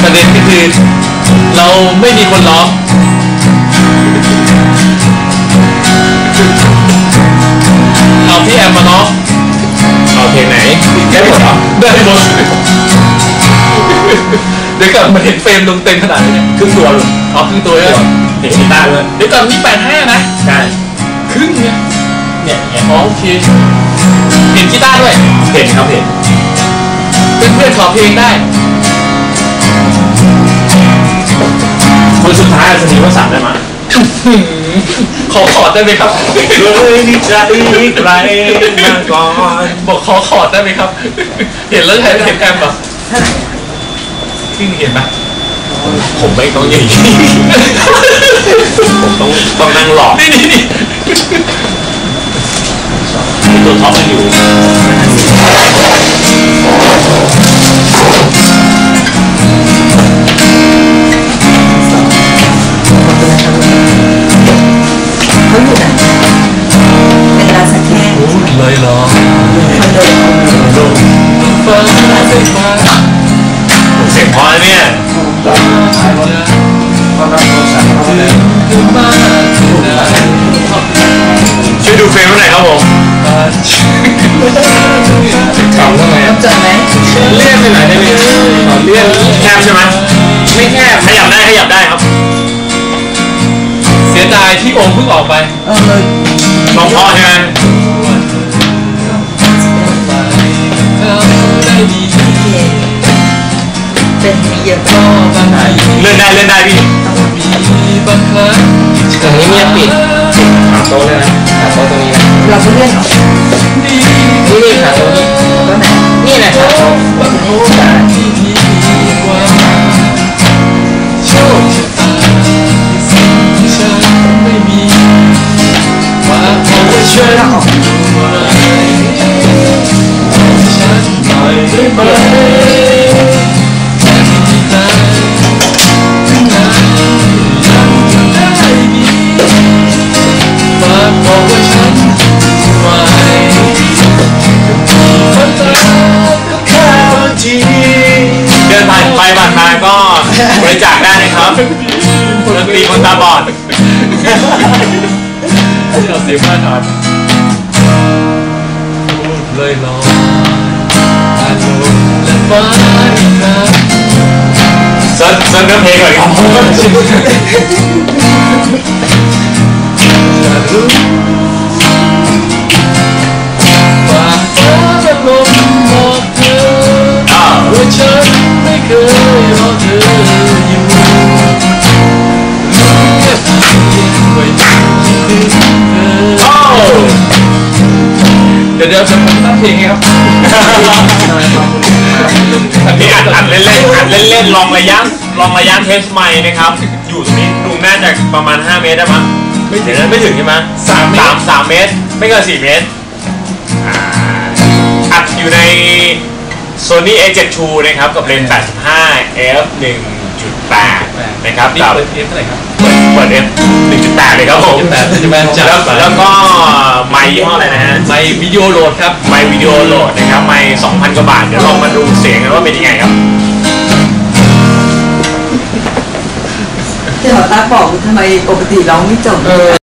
ประเด็นก็คือเราไม่มีคนร้องเอาพี่แอมมาร้องเอาเพลงไหนได้หมดเหรอได้หมดเดี๋ยวก่อนมันเห็นเฟรมลงเต็มขนาดนี้ครึ่งตัวเลยอ๋อครึ่งตัวเลยเห็นกีตาร์ด้วยเดี๋ยวก่อนมี85นะใช่ครึ่งเนี่ยอ๋อโอเคเห็นกีตาร์ด้วยเห็นครับเห็นเพื่อนๆขอเพลงได้คนสุดท้ายจะมีว่าสั่งได้ไหมขอได้ไหมครับเลยดีใจใครมาก่อนบอกขอได้ไหมครับเห็นแล้วใครเห็นแอมป่ะที่เห็นไหมผมไม่ต้องอย่างนี้ผมต้องนั่งหลอกนี่ตัวท็อปมันอยู่เขาอยู่ไหนเป็นร้านสักแค่เลยเหรอคอนโดเสียงพอเนี่ยช่วยดูเฟรมหน่อยครับผมขำทำไมเจอไหมเลื่อนไปไหนได้ไหมเลื่อนแคบใช่ไหมไม่แคบขยับได้ครับเสียดายที่องค์เพิ่งออกไปลองพอใช่ไหมเป็นมีเยอะเลื่อนได้พี่ตรงนี้เงียบปิดหาโต๊ะเลยนะหาโต๊ะตรงนี้นะเราก็เลื่อนออกนี่หาโต๊ะนี้ก็ไหนนี่แหละครับโชคชะตาสิ่งที่ฉันไม่มีว่าเอาไว้ช่วยเราออกฉันหน่อยได้ไหมเดินผ่านไปผ่านมาก็บริจาคได้นะครับดนตรีคนตาบอดเราเสียมากครับเลยรออารมณ์และฟ้าอีกครั้งเซิร์ฟเนื้อเพลงก่อนครับว่าฉันไม่เคยรอเธออยู่แค่เพียงไว้ถึงเธอเดี๋ยวจะผมตั้งเพลงครับอันนี้อัดเล่นลองระยะเทสไมค์นะครับอยู่ตรงนี้ดูน่าจะประมาณ5 เมตรได้มั้งไม่ถึงใช่ไหม3 เมตรไม่เกิน4 เมตรอัดอยู่ในSony A7 II นะครับกับเลนส์85 f 1.8 นะครับกับเปิด f เท่าไหร่ครับเปิด f 1.8 เลยครับผมแล้วก็ไมค์ยี่ห้ออะไรนะฮะไมค์วิดีโอโหลดครับไมค์วิดีโอโหลดนะครับไมค์ 2,000 กว่าบาทเดี๋ยวลองมาดูเสียงกันว่าเป็นยังไงครับที่เขาตาบอกทำไมปกติร้องไม่จบ